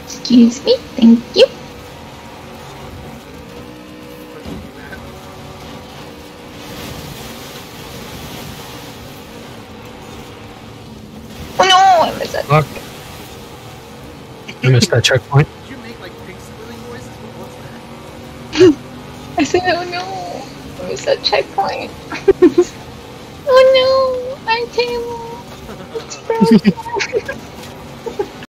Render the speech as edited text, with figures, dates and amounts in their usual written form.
Excuse me, thank you. Oh no, I missed that. Fuck. I missed that checkpoint. Did you make like pig squealing noises? What was that? I said, oh no, I missed that checkpoint. Oh no, our table. It's broken.